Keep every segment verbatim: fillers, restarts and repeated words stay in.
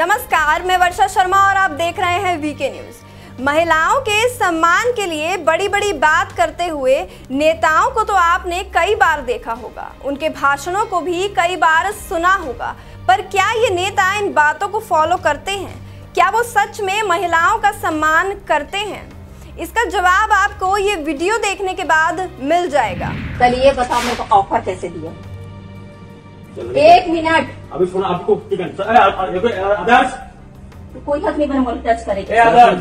नमस्कार, मैं वर्षा शर्मा और आप देख रहे हैं वीके न्यूज। महिलाओं के सम्मान के लिए बड़ी बड़ी बात करते हुए नेताओं को तो आपने कई बार देखा होगा, उनके भाषणों को भी कई बार सुना होगा, पर क्या ये नेता इन बातों को फॉलो करते हैं? क्या वो सच में महिलाओं का सम्मान करते हैं? इसका जवाब आपको ये वीडियो देखने के बाद मिल जाएगा। चलिए बताओ मेरे को ऑफर कैसे दिया। एक मिनट अभी सुना आपको। आदर्श कोई हक नहीं बना टच करेगा।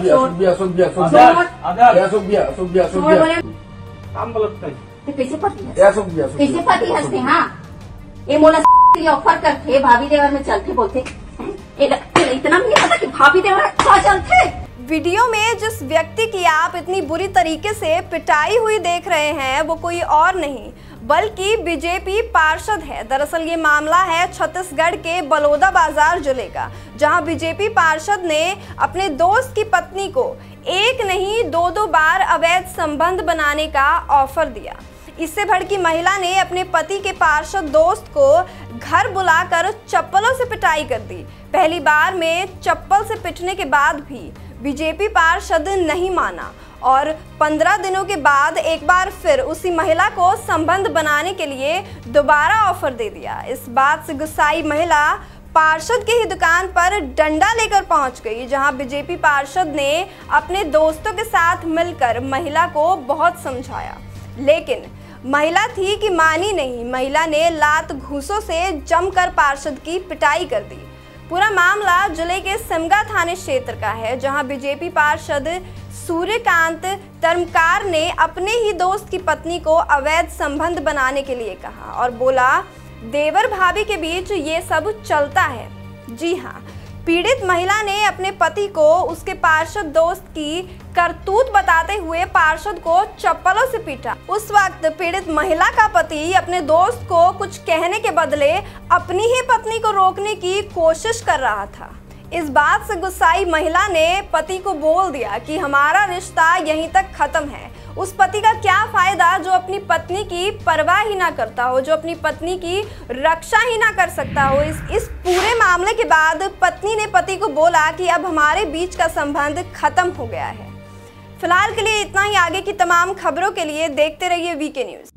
कैसे पति कैसे पति हंसते? हाँ ये मोला ऑफर करते भाभी देवर में चलते बोलते इतना नहीं पता कि भाभी देवर कहाँ चलते। वीडियो में जिस व्यक्ति की आप इतनी बुरी तरीके से पिटाई हुई देख रहे हैं वो कोई और नहीं बल्कि बीजेपी पार्षद है। दरअसल ये मामला है छत्तीसगढ़ के बलौदा बाजार जिले का, जहां बीजेपी पार्षद ने अपने दोस्त की पत्नी को एक नहीं दो दो बार अवैध संबंध बनाने का ऑफर दिया। इससे भड़की महिला ने अपने पति के पार्षद दोस्त को घर बुलाकर चप्पलों से पिटाई कर दी। पहली बार में चप्पल से पिटने के बाद भी बीजेपी पार्षद नहीं माना और पंद्रह दिनों के बाद एक बार फिर उसी महिला को संबंध बनाने के लिए दोबारा ऑफर दे दिया। इस बात से गुस्साई महिला पार्षद की ही दुकान पर डंडा लेकर पहुंच गई, जहां बीजेपी पार्षद ने अपने दोस्तों के साथ मिलकर महिला को बहुत समझाया, लेकिन महिला थी कि मानी नहीं। महिला ने लात घूसों से जमकर पार्षद की पिटाई कर दी। पूरा मामला जिले के सिमगा थाने क्षेत्र का है, जहां बीजेपी पार्षद सूर्यकांत तरमकार ने अपने ही दोस्त की पत्नी को अवैध संबंध बनाने के लिए कहा और बोला देवर भाभी के बीच ये सब चलता है। जी हाँ, पीड़ित महिला ने अपने पति को उसके पार्षद दोस्त की करतूत बताते हुए पार्षद को चप्पलों से पीटा। उस वक्त पीड़ित महिला का पति अपने दोस्त को कुछ कहने के बदले अपनी ही पत्नी को रोकने की कोशिश कर रहा था। इस बात से गुस्साई महिला ने पति को बोल दिया कि हमारा रिश्ता यहीं तक खत्म है। उस पति का क्या फायदा जो अपनी पत्नी की परवाह ही ना करता हो, जो अपनी पत्नी की रक्षा ही ना कर सकता हो। इस इस पूरे मामले के बाद पत्नी ने पति को बोला कि अब हमारे बीच का संबंध खत्म हो गया है। फिलहाल के लिए इतना ही। आगे की तमाम खबरों के लिए देखते रहिए वीके न्यूज।